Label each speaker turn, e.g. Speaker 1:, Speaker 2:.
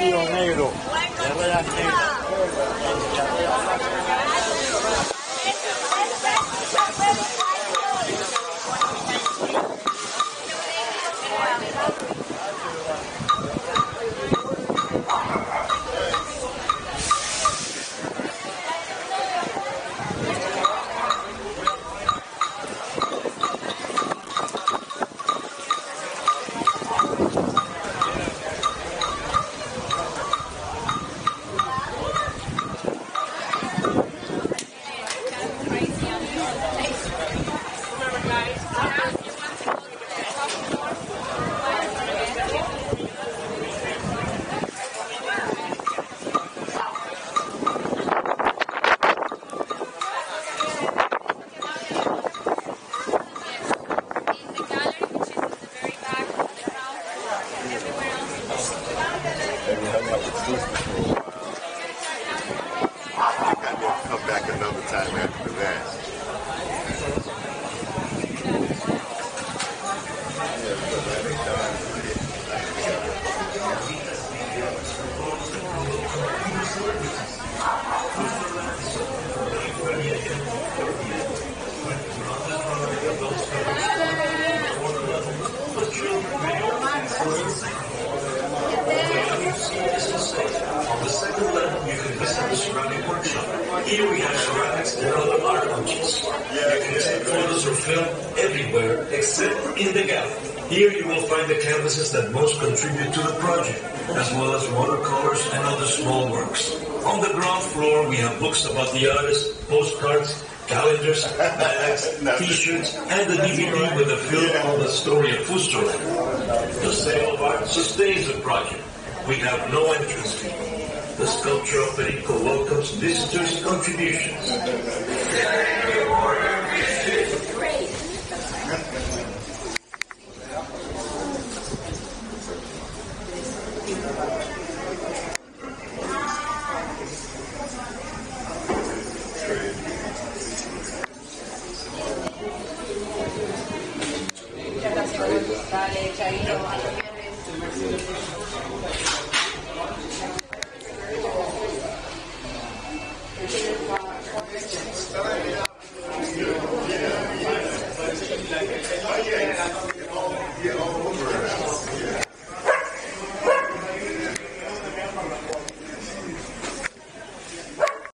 Speaker 1: vestido negro, de rayas negras.
Speaker 2: Come back another time after that.
Speaker 3: On the second level, you can visit the ceramic workshop. Here we have ceramics and other art objects. You can take photos or film everywhere except in the gallery. Here you will find the canvases that most contribute to the project, as well as watercolors and other small works. On the ground floor, we have books about the artist, postcards, calendars, bags, t-shirts, and the DVD with a film on the story of Fuster. The sale of art sustains the project. We have no entrance fee. The sculpture of Perico welcomes visitors' contributions.